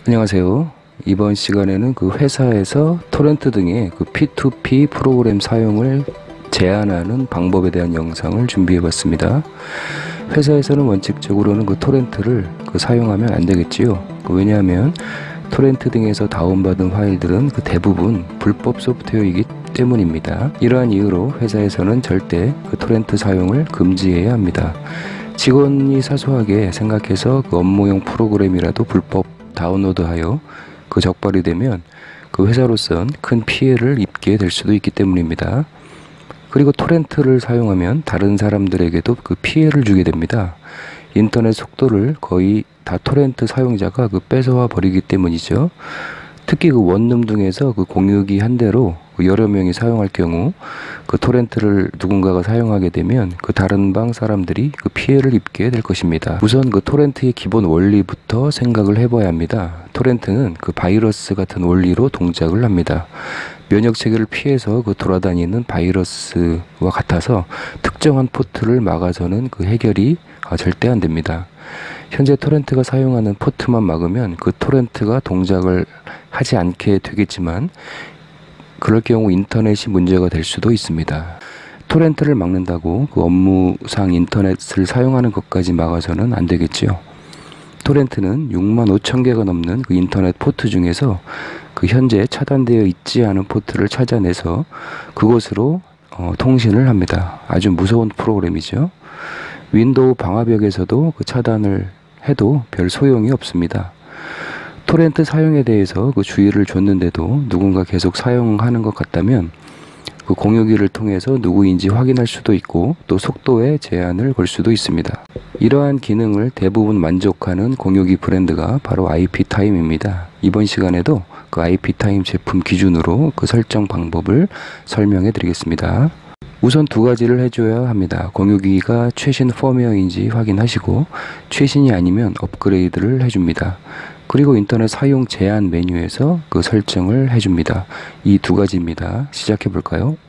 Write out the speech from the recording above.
안녕하세요. 이번 시간에는 그 회사에서 토렌트 등의 그 P2P 프로그램 사용을 제한하는 방법에 대한 영상을 준비해 봤습니다. 회사에서는 원칙적으로는 그 토렌트를 사용하면 안 되겠지요. 왜냐하면 토렌트 등에서 다운받은 파일들은 대부분 불법 소프트웨어이기 때문입니다. 이러한 이유로 회사에서는 절대 토렌트 사용을 금지해야 합니다. 직원이 사소하게 생각해서 업무용 프로그램이라도 불법 다운로드하여 적발이 되면 회사로선 큰 피해를 입게 될 수도 있기 때문입니다. 그리고 토렌트를 사용하면 다른 사람들에게도 피해를 주게 됩니다. 인터넷 속도를 거의 다 토렌트 사용자가 뺏어와 버리기 때문이죠. 특히 원룸 등에서 공유기 한 대로 여러 명이 사용할 경우 토렌트를 누군가가 사용하게 되면 다른 방 사람들이 피해를 입게 될 것입니다. 우선 토렌트의 기본 원리부터 생각을 해봐야 합니다. 토렌트는 바이러스 같은 원리로 동작을 합니다. 면역 체계를 피해서 돌아다니는 바이러스와 같아서 특정한 포트를 막아서는 해결이 절대 안 됩니다. 현재 토렌트가 사용하는 포트만 막으면 토렌트가 동작을 하지 않게 되겠지만 그럴 경우 인터넷이 문제가 될 수도 있습니다. 토렌트를 막는다고 업무상 인터넷을 사용하는 것까지 막아서는 안 되겠지요. 토렌트는 65,000개가 넘는 인터넷 포트 중에서 현재 차단되어 있지 않은 포트를 찾아내서 그곳으로 통신을 합니다. 아주 무서운 프로그램이죠. 윈도우 방화벽에서도 차단을 해도 별 소용이 없습니다. 토렌트 사용에 대해서 주의를 줬는데도 누군가 계속 사용하는 것 같다면 공유기를 통해서 누구인지 확인할 수도 있고 또 속도에 제한을 걸 수도 있습니다. 이러한 기능을 대부분 만족하는 공유기 브랜드가 바로 IP타임입니다. 이번 시간에도 IP타임 제품 기준으로 설정 방법을 설명해 드리겠습니다. 우선 두 가지를 해줘야 합니다. 공유기가 최신 펌웨어인지 확인하시고 최신이 아니면 업그레이드를 해줍니다. 그리고 인터넷 사용 제한 메뉴에서 설정을 해줍니다. 이 두 가지입니다. 시작해 볼까요?